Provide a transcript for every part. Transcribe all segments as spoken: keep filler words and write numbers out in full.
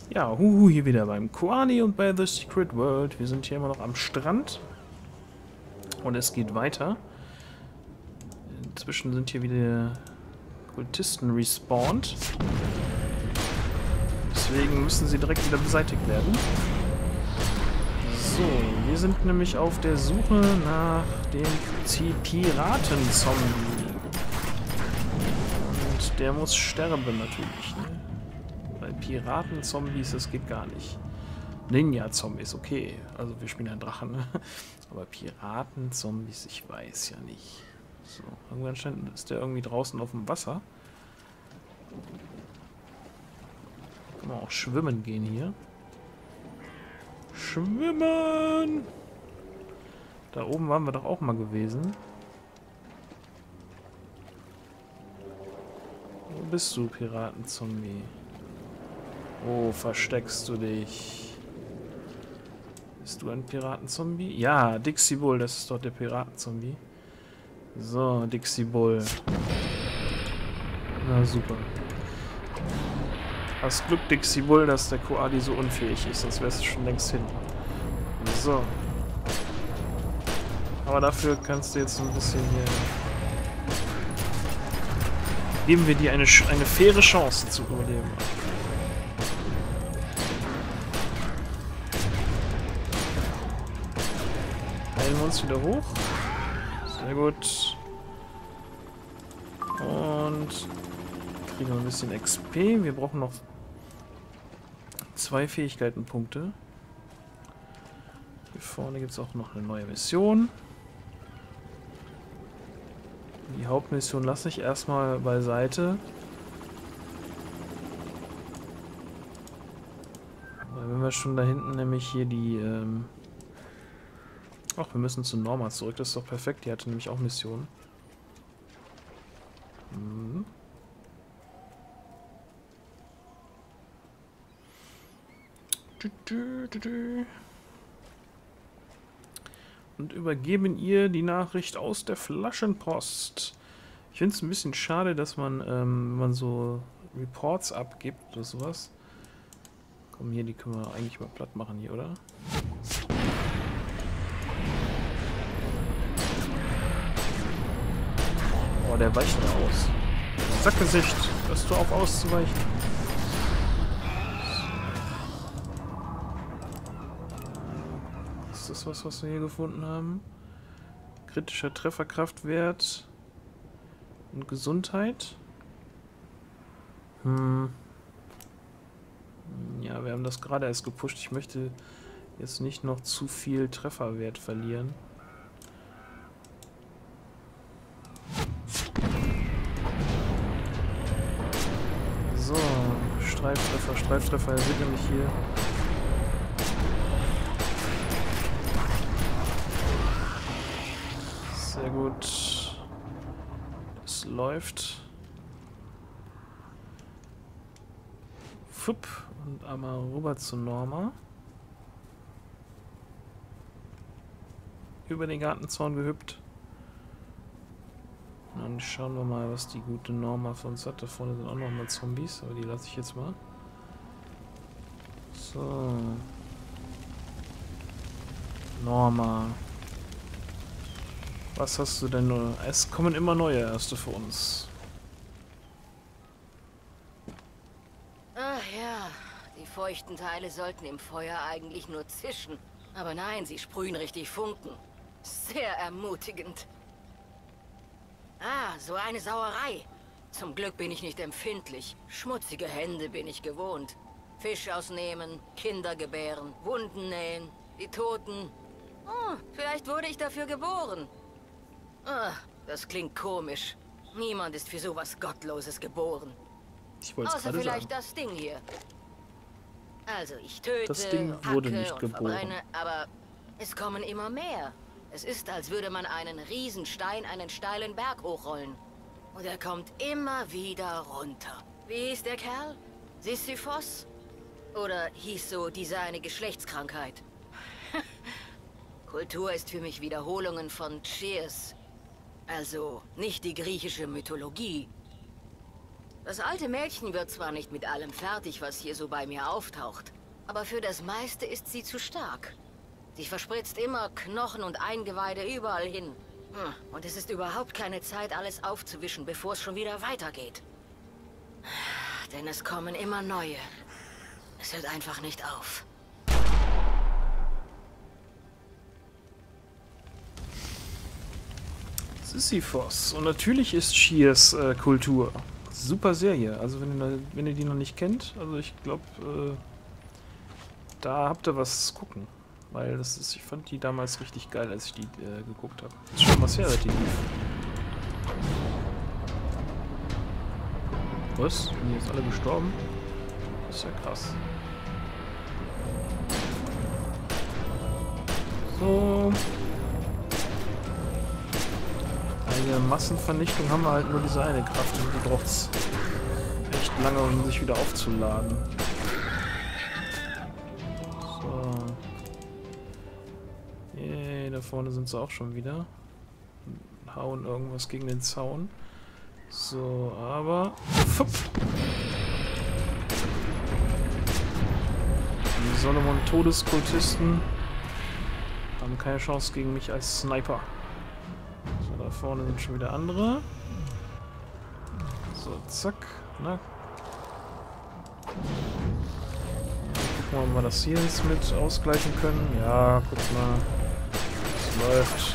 Ja, huhu, hier wieder beim Koani und bei The Secret World. Wir sind hier immer noch am Strand. Und es geht weiter. Inzwischen sind hier wieder Kultisten respawned. Deswegen müssen sie direkt wieder beseitigt werden. So, wir sind nämlich auf der Suche nach dem Piraten-Zombie. Und der muss sterben natürlich, ne? Weil Piraten-Zombies, das geht gar nicht. Ninja-Zombies, okay. Also wir spielen einen Drachen, ne? Aber Piraten-Zombies, ich weiß ja nicht. So, irgendwann stand, ist der irgendwie draußen auf dem Wasser. Kann man auch schwimmen gehen hier. Schwimmen! Da oben waren wir doch auch mal gewesen. Wo bist du, Piraten-Zombie? Wo versteckst du dich? Bist du ein Piraten-Zombie? Ja, Dixie Bull, das ist doch der Piraten-Zombie. So, Dixie Bull. Na super. Hast Glück, Dixie Bull, dass der Koali so unfähig ist, sonst wärst du schon längst hin. So. Aber dafür kannst du jetzt ein bisschen hier... Geben wir dir eine, eine faire Chance zu überleben. Heilen wir uns wieder hoch. Sehr gut. Und kriegen wir ein bisschen X P. Wir brauchen noch zwei Fähigkeitenpunkte. Hier vorne gibt es auch noch eine neue Mission. Die Hauptmission lasse ich erstmal beiseite. Weil wenn wir schon da hinten nämlich hier die... Ähm Ach, wir müssen zu Norma zurück. Das ist doch perfekt. Die hatte nämlich auch Missionen. Hm. Und übergeben ihr die Nachricht aus der Flaschenpost. Ich finde es ein bisschen schade, dass man, ähm, wenn man so Reports abgibt oder sowas. Komm, hier, die können wir eigentlich mal platt machen hier, oder? Oh, der weicht da aus. Sackgesicht, hörst du auf auszuweichen? Ist das was, was wir hier gefunden haben? Kritischer Trefferkraftwert und Gesundheit. Hm. Ja, wir haben das gerade erst gepusht. Ich möchte jetzt nicht noch zu viel Trefferwert verlieren. So, Streiftreffer, Streiftreffer, er sieht nämlich hier. Sehr gut. Das läuft. Fupp. Und einmal rüber zu Norma. Über den Gartenzaun gehüpft. Und dann schauen wir mal, was die gute Norma für uns hat. Da vorne sind auch noch mal Zombies, aber die lasse ich jetzt mal. So. Norma. Was hast du denn nur? Es kommen immer neue Erste für uns. Ach ja, die feuchten Teile sollten im Feuer eigentlich nur zischen. Aber nein, sie sprühen richtig Funken. Sehr ermutigend. Ah, so eine Sauerei. Zum Glück bin ich nicht empfindlich. Schmutzige Hände bin ich gewohnt. Fisch ausnehmen, Kinder gebären, Wunden nähen, die Toten. Oh, vielleicht wurde ich dafür geboren. Ah, das klingt komisch. Niemand ist für sowas Gottloses geboren. Ich wollte es Außer gerade vielleicht sagen. das Ding hier. Also ich töte, Das Ding wurde hacke nicht und geboren. verbrenne, aber es kommen immer mehr. Es ist, als würde man einen Riesenstein einen steilen Berg hochrollen. Und er kommt immer wieder runter. Wie hieß der Kerl? Sisyphos? Oder hieß so diese eine Geschlechtskrankheit? Kultur ist für mich Wiederholungen von Cheers. Also nicht die griechische Mythologie. Das alte Mädchen wird zwar nicht mit allem fertig, was hier so bei mir auftaucht, aber für das meiste ist sie zu stark. Sie verspritzt immer Knochen und Eingeweide überall hin. Hm, und es ist überhaupt keine Zeit, alles aufzuwischen, bevor es schon wieder weitergeht. Denn es kommen immer neue. Es hört einfach nicht auf. Sisyphos. Und natürlich ist Shears äh, Kultur. Super Serie. Also wenn ihr, wenn ihr die noch nicht kennt, also ich glaube, äh, da habt ihr was zu gucken. Weil das ist, ich fand die damals richtig geil, als ich die äh, geguckt habe. Ist schon was her, seit die lief. Was? Sind die jetzt alle gestorben? Das ist ja krass. So. Bei der Massenvernichtung haben wir halt nur diese eine Kraft und die braucht es echt lange, um sich wieder aufzuladen. So. Yay, da vorne sind sie auch schon wieder. Und hauen irgendwas gegen den Zaun. So, aber... Fupp. Die Solomon-Todeskultisten haben keine Chance gegen mich als Sniper. So, da vorne sind schon wieder andere. So, zack. Na. Gucken wir mal, ob wir das hier jetzt mit ausgleichen können. Ja, guck mal. Es läuft.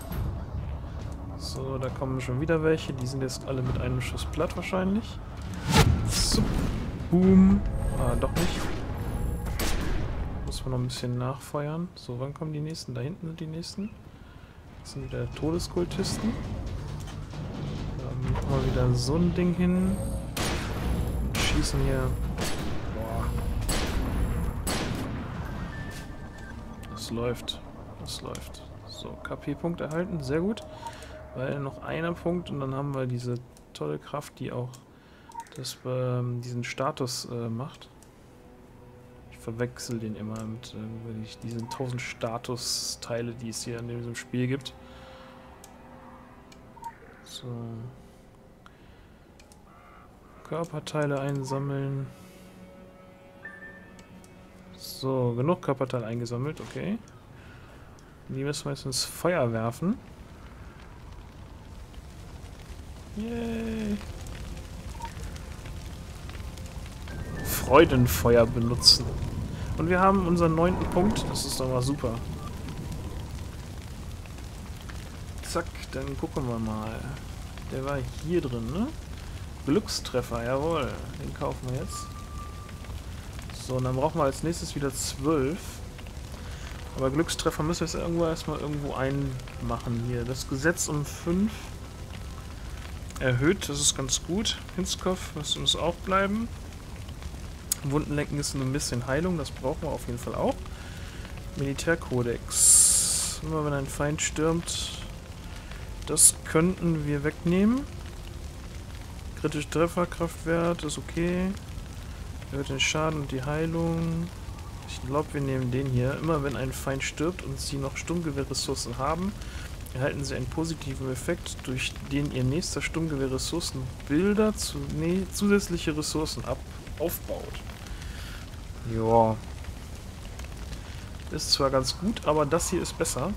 So, da kommen schon wieder welche. Die sind jetzt alle mit einem Schuss platt wahrscheinlich. So. Boom. Ah, doch nicht. Muss man noch ein bisschen nachfeuern. So, wann kommen die nächsten? Da hinten sind die nächsten. Das sind wieder Todeskultisten. Dann machen wir wieder so ein Ding hin. Und schießen hier. Boah. Das läuft. Das läuft. So, K P-Punkt erhalten. Sehr gut. Weil noch einer Punkt und dann haben wir diese tolle Kraft, die auch das, ähm, diesen Status äh, macht. Ich verwechsel den immer mit äh, diesen tausend Statusteile, die es hier in diesem Spiel gibt. So. Körperteile einsammeln. So, genug Körperteile eingesammelt, okay. Die müssen wir jetzt ins Feuer werfen. Yay. Freudenfeuer benutzen. Und wir haben unseren neunten Punkt. Das ist doch mal super. Zack, dann gucken wir mal. Der war hier drin, ne? Glückstreffer, jawohl. Den kaufen wir jetzt. So, und dann brauchen wir als nächstes wieder zwölf. Aber Glückstreffer müssen wir jetzt irgendwo erstmal irgendwo einmachen hier. Das Gesetz um fünf erhöht, das ist ganz gut. Hinskopf muss uns auch bleiben. Wundenlecken ist nur ein bisschen Heilung, das brauchen wir auf jeden Fall auch. Militärkodex. Immer wenn ein Feind stürmt, das könnten wir wegnehmen. Kritische Trefferkraftwert ist okay. Erhöht den Schaden und die Heilung. Ich glaube, wir nehmen den hier. Immer wenn ein Feind stirbt und sie noch Sturmgewehrressourcen haben, erhalten sie einen positiven Effekt, durch den ihr nächster Sturmgewehr-Ressourcenbilder zu, nee, zusätzliche Ressourcen ab, aufbaut. Ja. Ist zwar ganz gut, aber das hier ist besser.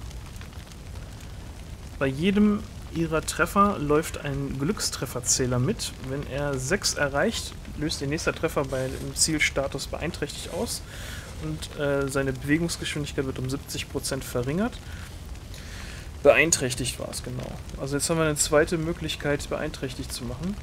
Bei jedem ihrer Treffer läuft ein Glückstrefferzähler mit. Wenn er sechs erreicht, löst ihr nächster Treffer bei dem Zielstatus beeinträchtigt aus und äh, seine Bewegungsgeschwindigkeit wird um siebzig Prozent verringert. Beeinträchtigt war es, genau. Also jetzt haben wir eine zweite Möglichkeit, beeinträchtigt zu machen.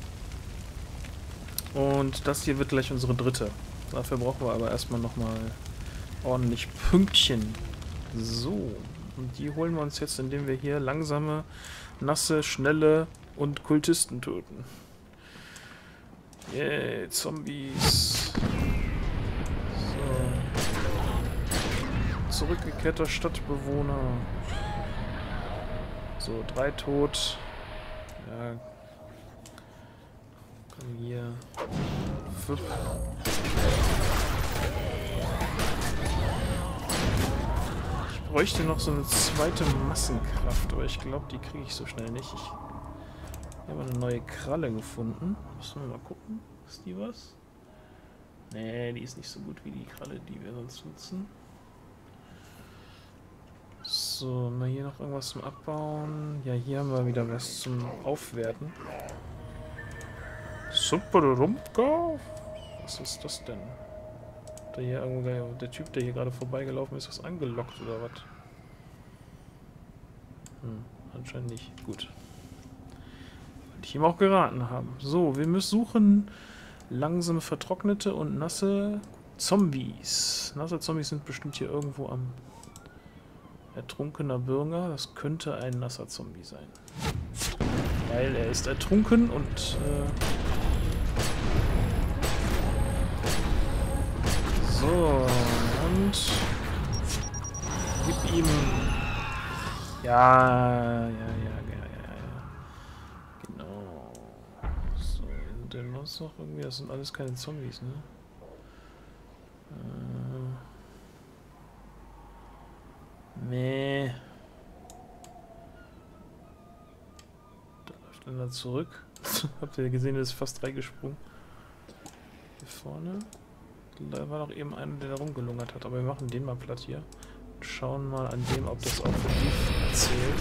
Und das hier wird gleich unsere dritte. Dafür brauchen wir aber erstmal nochmal ordentlich Pünktchen. So. Und die holen wir uns jetzt, indem wir hier langsame, nasse, schnelle und Kultisten töten. Yay, Zombies. So. Zurückgekehrter Stadtbewohner. So, drei tot. Ja. Komm hier. Fünf. Ich bräuchte noch so eine zweite Massenkraft, aber ich glaube, die kriege ich so schnell nicht. Ich Hier haben wir eine neue Kralle gefunden. Müssen wir mal gucken. Ist die was? Nee, die ist nicht so gut wie die Kralle, die wir sonst nutzen. So, haben wir hier noch irgendwas zum Abbauen? Ja, hier haben wir wieder was zum Aufwerten. Super Rumka? Was ist das denn? Der, hier irgendwo, der Typ, der hier gerade vorbeigelaufen ist, ist angelockt oder was? Hm, anscheinend nicht. Gut. Wollte ich ihm auch geraten haben. So, wir müssen suchen langsame vertrocknete und nasse Zombies. Nasse Zombies sind bestimmt hier irgendwo am ertrunkener Bürger. Das könnte ein nasser Zombie sein. Weil er ist ertrunken und äh so, und gib ihm ja, ja, ja, ja, ja, ja. Genau. So, sind denn noch noch irgendwie? Das sind alles keine Zombies, ne? Äh. Nee. Da läuft einer zurück. Habt ihr gesehen, der ist fast reingesprungen. Hier vorne. Da war doch eben einer, der da rumgelungert hat. Aber wir machen den mal platt hier. Und schauen mal an dem, ob das auch für dich zählt.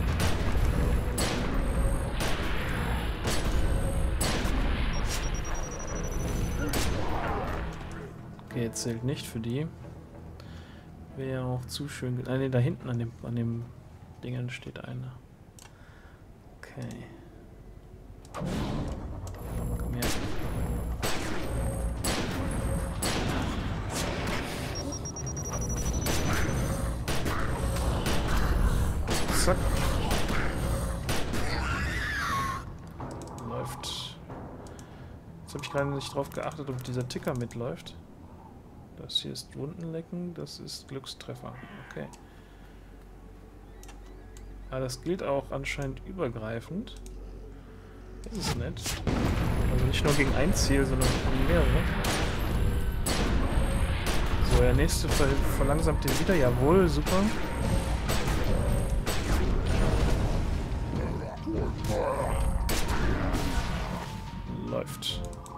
Okay, zählt nicht für die. Wäre auch zu schön. Ah, ne, da hinten an dem, an dem Dingern steht einer. Okay. Komm her. Zack. Läuft. Jetzt habe ich gerade nicht drauf geachtet, ob dieser Ticker mitläuft. Das hier ist Wundenlecken, das ist Glückstreffer. Okay. Aber das gilt auch anscheinend übergreifend. Das ist nett. Also nicht nur gegen ein Ziel, sondern gegen mehrere. So, der nächste ver verlangsamt den wieder. Jawohl, super. Läuft.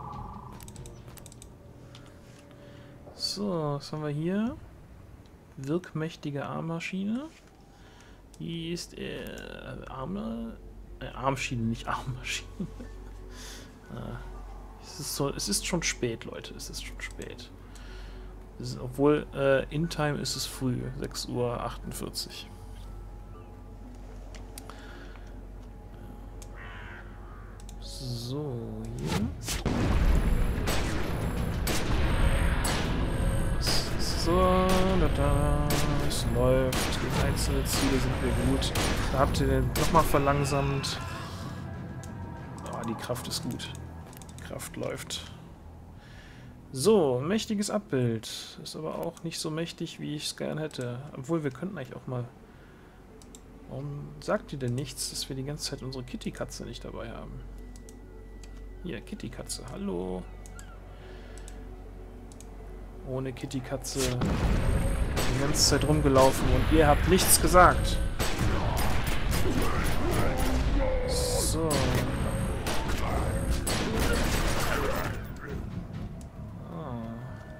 So, was haben wir hier? Wirkmächtige Armmaschine. Hier ist äh, Arme. Äh, Armschiene, nicht Armmaschine. ah, es, ist so, es ist schon spät, Leute. Es ist schon spät. Es ist, obwohl äh, in Time ist es früh. sechs Uhr achtundvierzig. So, hier. So, da, da, es läuft. Gegen einzelne Ziele sind wir gut. Da habt ihr den nochmal verlangsamt. Oh, die Kraft ist gut. Die Kraft läuft. So, mächtiges Abbild. Ist aber auch nicht so mächtig, wie ich es gern hätte. Obwohl, wir könnten eigentlich auch mal... Warum sagt ihr denn nichts, dass wir die ganze Zeit unsere Kitty-Katze nicht dabei haben? Hier, Kitty-Katze, hallo. Ohne Kitty-Katze die ganze Zeit rumgelaufen und ihr habt nichts gesagt. So. Ah.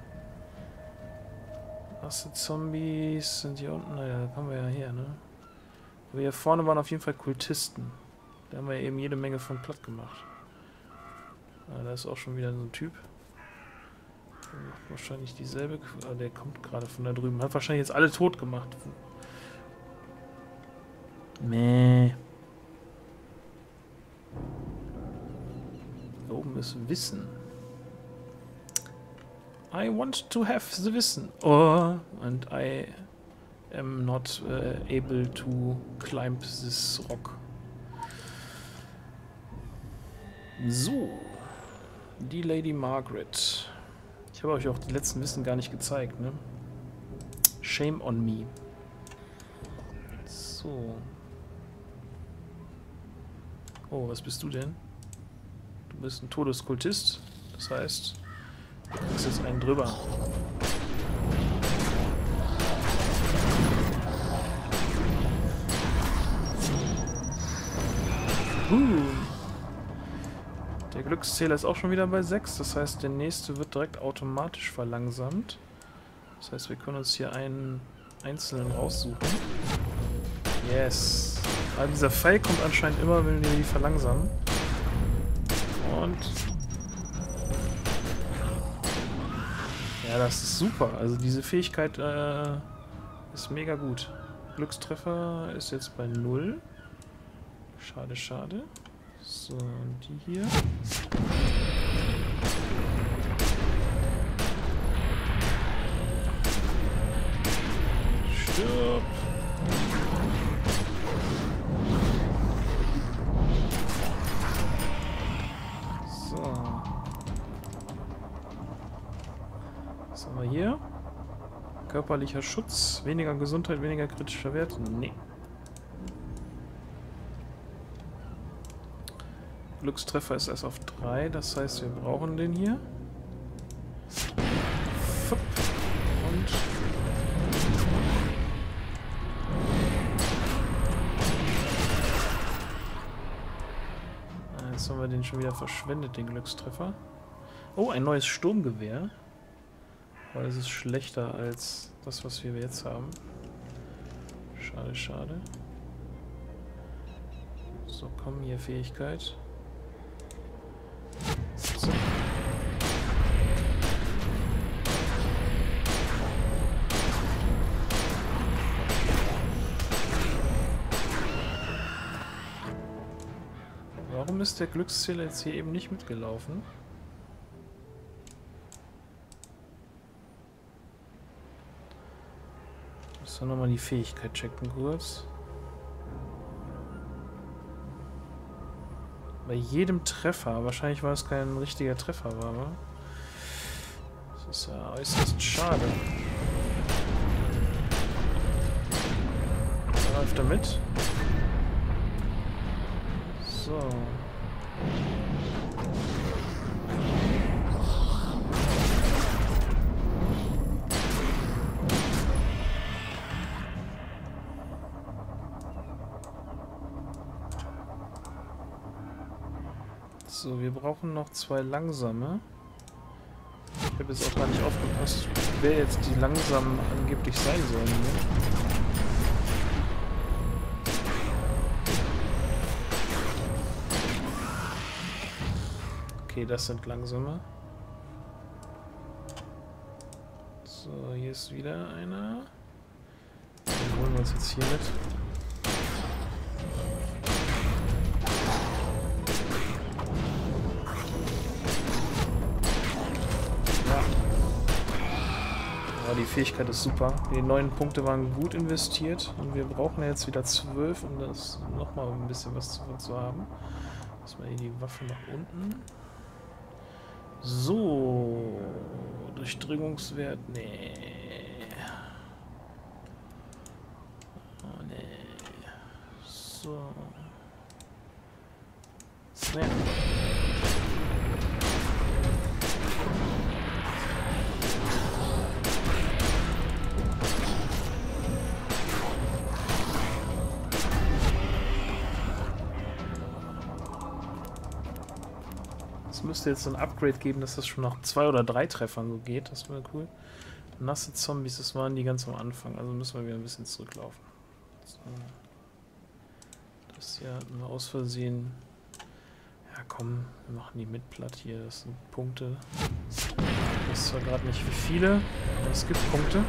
Nasse Zombies sind hier unten. Naja, da kommen wir ja her, ne? Aber hier vorne waren auf jeden Fall Kultisten. Da haben wir eben jede Menge von platt gemacht. Ah, da ist auch schon wieder so ein Typ. Der macht wahrscheinlich dieselbe. Ah, der kommt gerade von da drüben. Hat wahrscheinlich jetzt alle tot gemacht. Meh. Da oben ist Wissen. I want to have the Wissen. Oh, and I am not uh, able to climb this rock. So. Die Lady Margaret. Ich habe euch auch die letzten Wissen gar nicht gezeigt, ne? Shame on me. So. Oh, was bist du denn? Du bist ein Todeskultist. Das heißt, du kriegst jetzt einen drüber. Uh. Glückszähler ist auch schon wieder bei sechs. Das heißt, der nächste wird direkt automatisch verlangsamt. Das heißt, wir können uns hier einen einzelnen raussuchen. Yes. Aber dieser Pfeil kommt anscheinend immer, wenn wir die verlangsamen. Und... ja, das ist super. Also diese Fähigkeit äh, ist mega gut. Glückstreffer ist jetzt bei null. Schade, schade. So, und die hier. Stirb! So. Was haben wir hier? Körperlicher Schutz, weniger Gesundheit, weniger kritischer Wert? Nee. Glückstreffer ist erst auf drei, das heißt, wir brauchen den hier. Fupp. Und... jetzt haben wir den schon wieder verschwendet, den Glückstreffer. Oh, ein neues Sturmgewehr. Aber das ist schlechter als das, was wir jetzt haben. Schade, schade. So, komm hier, Fähigkeit. So. Warum ist der Glückszähler jetzt hier eben nicht mitgelaufen? Müssen wir nochmal die Fähigkeit checken kurz. Bei jedem Treffer, wahrscheinlich war es kein richtiger Treffer, war, aber das ist ja äußerst schade. Da läuft er mit. So. So, wir brauchen noch zwei langsame. Ich habe jetzt auch gar nicht aufgepasst, wer jetzt die langsamen angeblich sein sollen. Ne? Okay, das sind langsame. So, hier ist wieder einer. Den holen wir uns jetzt hier mit. Die Fähigkeit ist super. Die neun Punkte waren gut investiert und wir brauchen jetzt wieder zwölf, um das nochmal ein bisschen was zu, zu haben. Lass mal hier die Waffe nach unten. So. Durchdringungswert. Nee. Oh nee. So. Nee. Es müsste jetzt so ein Upgrade geben, dass das schon nach zwei oder drei Treffern so geht. Das wäre cool. Nasse Zombies, das waren die ganz am Anfang. Also müssen wir wieder ein bisschen zurücklaufen. So. Das hier hatten wir aus Versehen. Ja komm, wir machen die mit platt hier. Das sind Punkte. Ich weiß zwar gerade nicht wie viele, aber es gibt Punkte.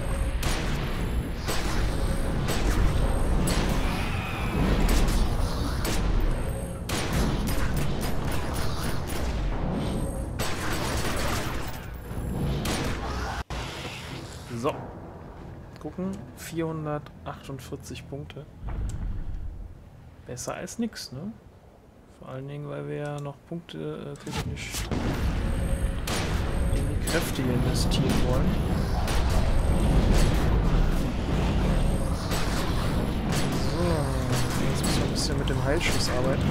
So, gucken, vierhundertachtundvierzig Punkte. Besser als nix, ne? Vor allen Dingen, weil wir ja noch Punkte äh, technisch in die Kräfte investieren wollen. So, jetzt müssen wir ein bisschen mit dem Heilschuss arbeiten.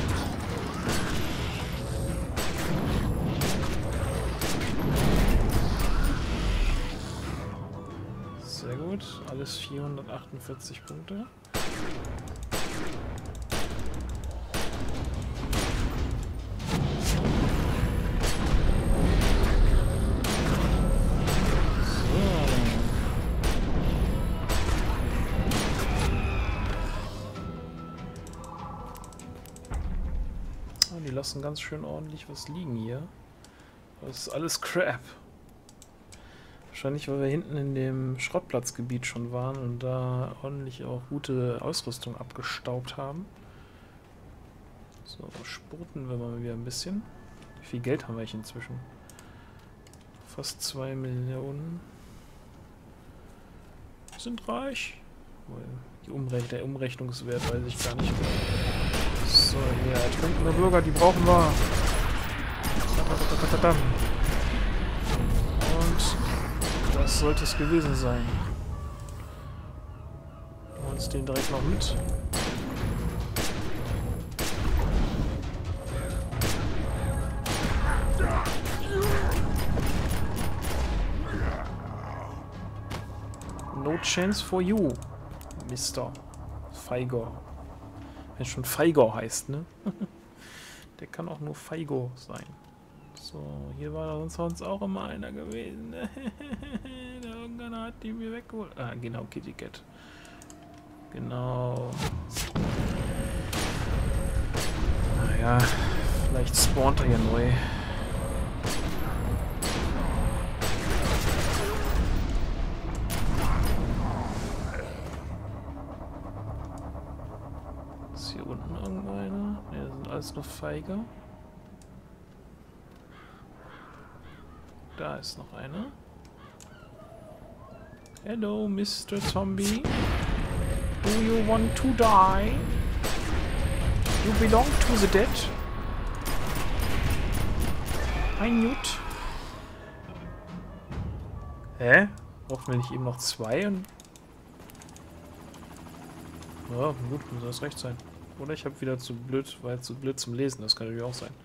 Sehr gut, alles vierhundertachtundvierzig Punkte. lassen ganz schön ordentlich was liegen hier. Das ist alles Crap. Wahrscheinlich, weil wir hinten in dem Schrottplatzgebiet schon waren und da ordentlich auch gute Ausrüstung abgestaubt haben. So, spurten wir mal wieder ein bisschen. Wie viel Geld haben wir eigentlich inzwischen? Fast zwei Millionen. Wir sind reich. Die Umrech der Umrechnungswert weiß ich gar nicht mehr. So, hier, ertrunkene Bürger, die brauchen wir. Und das sollte es gewesen sein. Nehmen wir uns den direkt noch mit. No chance for you, Mister Feigor. Wenn schon Feigor heißt, ne? Der kann auch nur Feigor sein. So, hier war sonst, sonst auch immer einer gewesen. Irgendeiner hat die mir weggeholt. Ah, genau, Kitty Cat. Genau. Naja, vielleicht spawnt er ja neu. Ist hier unten irgendwo einer? Ne, das sind alles nur Feige. Da ist noch einer. Hello, Mister Zombie. Do you want to die? You belong to the dead. Ein Newt. Hä? Brauchen wir nicht eben noch zwei? Und ja, gut, muss das recht sein. Oder ich habe wieder zu blöd, weil zu blöd zum Lesen. Das kann natürlich auch sein.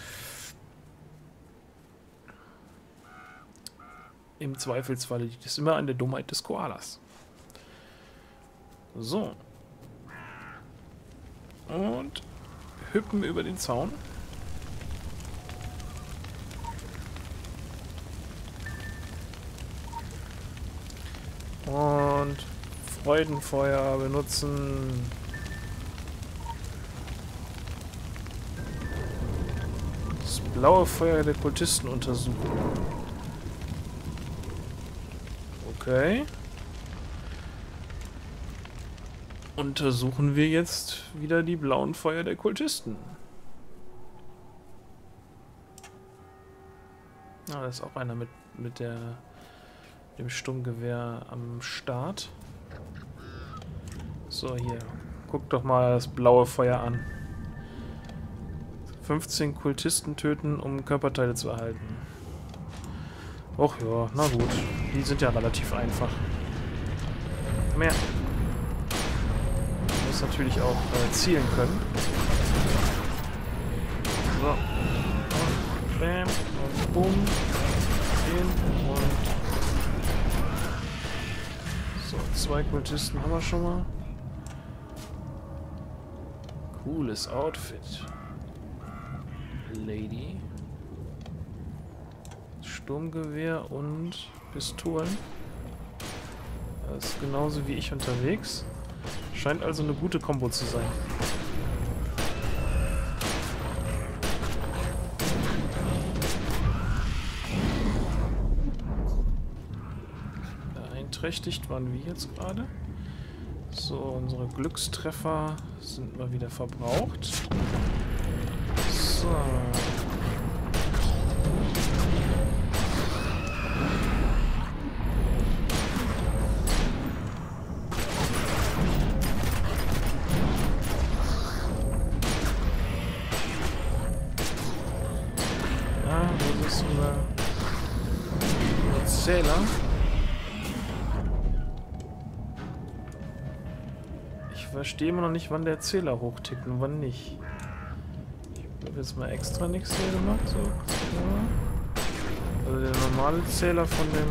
Im Zweifelsfall liegt es immer an der Dummheit des Koalas. So. Und hüppen über den Zaun. Und Freudenfeuer benutzen. Das blaue Feuer der Kultisten untersuchen. Okay. Untersuchen wir jetzt wieder die blauen Feuer der Kultisten. Ah, da ist auch einer mit, mit der, dem Sturmgewehr am Start. So, hier. Guck doch mal das blaue Feuer an. fünfzehn Kultisten töten, um Körperteile zu erhalten. Och ja, na gut. Die sind ja relativ einfach. Mehr. Man muss natürlich auch äh, zielen können. So. Und bam. Und bumm. Den und. So, zwei Kultisten haben wir schon mal. Cooles Outfit. Lady. Sturmgewehr und Pistolen. Das ist genauso wie ich unterwegs. Scheint also eine gute Kombo zu sein. Beeinträchtigt waren wir jetzt gerade. So, unsere Glückstreffer sind mal wieder verbraucht. So. Zähler. Ich verstehe immer noch nicht, wann der Zähler hochtickt und wann nicht. Ich habe jetzt mal extra nichts hier gemacht. So. Also der normale Zähler von dem...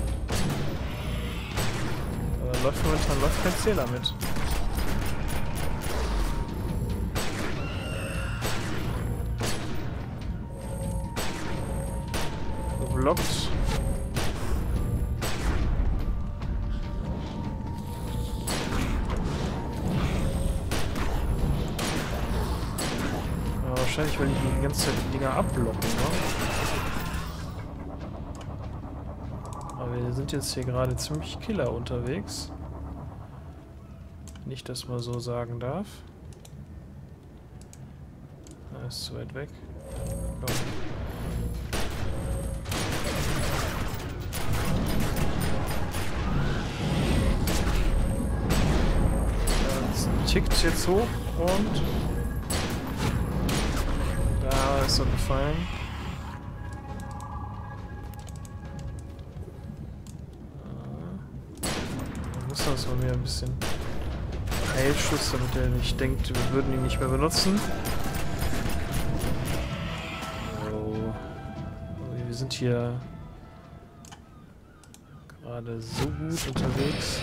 Da läuft momentan läuft kein Zähler mit. Geblockt. wahrscheinlich, weil die die ganze Zeit die Dinger abblocken, ne? Aber wir sind jetzt hier gerade ziemlich Killer unterwegs. Nicht, dass man so sagen darf. Da ist zu weit weg. Komm. Das tickt jetzt hoch und da ist er gefallen. Da muss das mal wieder ein bisschen Heilschuss, damit er nicht denkt, wir würden ihn nicht mehr benutzen. So. Wir sind hier gerade so gut unterwegs.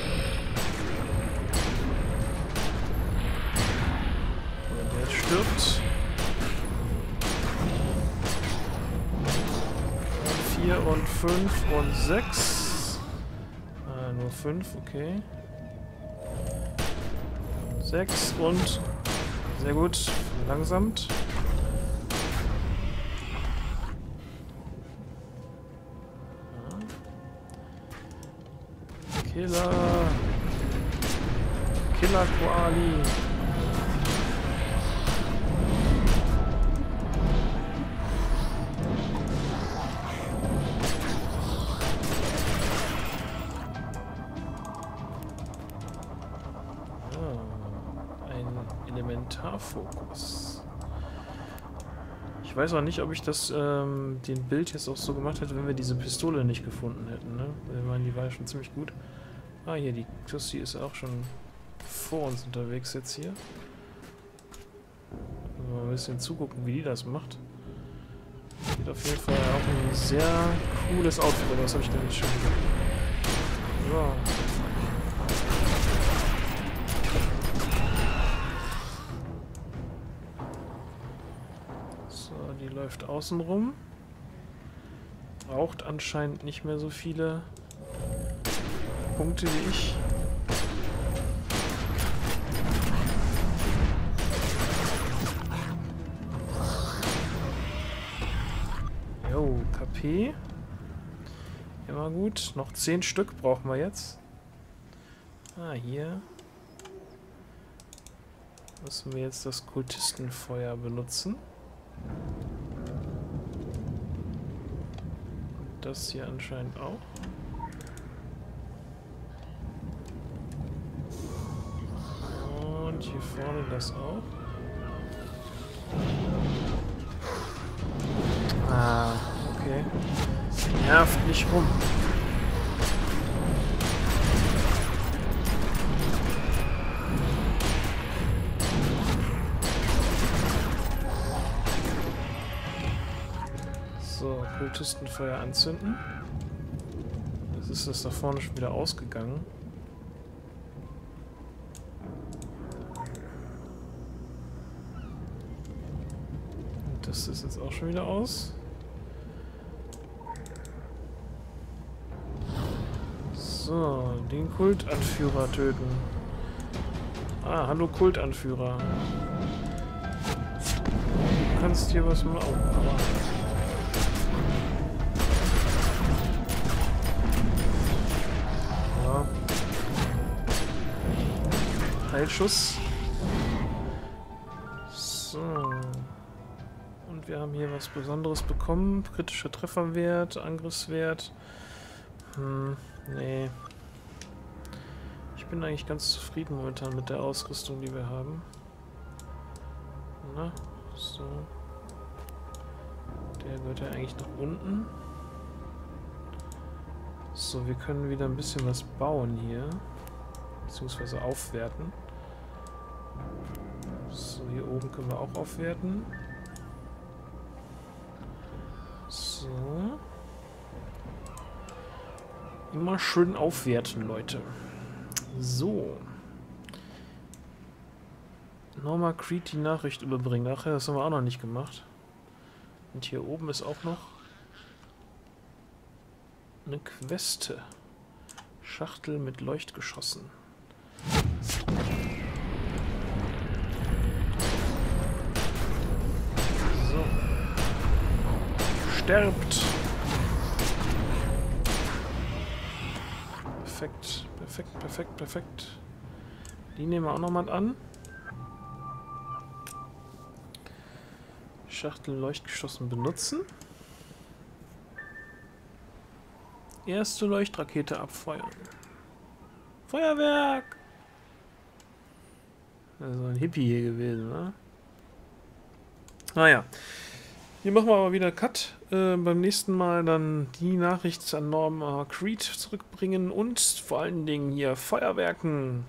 Und der stirbt. vier und fünf und sechs. Ah, nur fünf, okay. sechs und sehr gut, verlangsamt. Killer. Killer Koali. Elementarfokus. Ich weiß auch nicht, ob ich das ähm, den Bild jetzt auch so gemacht hätte, wenn wir diese Pistole nicht gefunden hätten. Ne? Ich meine, die war ja schon ziemlich gut. Ah, hier, die Tussi ist auch schon vor uns unterwegs jetzt hier. Mal ein bisschen zugucken, wie die das macht. Sieht auf jeden Fall auch ein sehr cooles Outfit. Aber was habe ich denn jetzt schon gesagt? So. Die läuft außen rum. Braucht anscheinend nicht mehr so viele Punkte wie ich. Jo, K P. Immer gut. Noch zehn Stück brauchen wir jetzt. Ah, hier müssen wir jetzt das Kultistenfeuer benutzen. Das hier anscheinend auch. Und hier vorne das auch. Ah, okay. Nervt nicht rum. So, Kultistenfeuer anzünden. Jetzt ist das da vorne schon wieder ausgegangen. Und das ist jetzt auch schon wieder aus. So, den Kultanführer töten. Ah, hallo Kultanführer. Du kannst hier was machen. Oh, aber Heilschuss. So. Und wir haben hier was Besonderes bekommen. Kritischer Trefferwert, Angriffswert. Hm, nee. Ich bin eigentlich ganz zufrieden momentan mit der Ausrüstung, die wir haben. Na, so. Der gehört ja eigentlich nach unten. So, wir können wieder ein bisschen was bauen hier. Beziehungsweise aufwerten. So, hier oben können wir auch aufwerten. So. Immer schön aufwerten, Leute. So. Nochmal Creed die Nachricht überbringen. Ach ja, das haben wir auch noch nicht gemacht. Und hier oben ist auch noch eine Queste. Schachtel mit Leuchtgeschossen. sterbt. Perfekt, perfekt, perfekt, perfekt. Die nehmen wir auch nochmal an. Schachtel Leuchtgeschossen benutzen. Erste Leuchtrakete abfeuern. Feuerwerk! Also ein Hippie hier gewesen, ne? Naja. Hier machen wir aber wieder Cut. Äh, beim nächsten Mal dann die Nachricht an Norma Creed zurückbringen und vor allen Dingen hier Feuerwerken.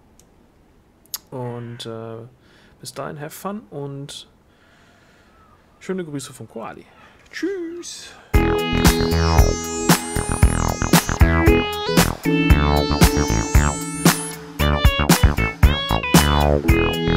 Und äh, bis dahin have fun und schöne Grüße von Koali. Tschüss! Wow.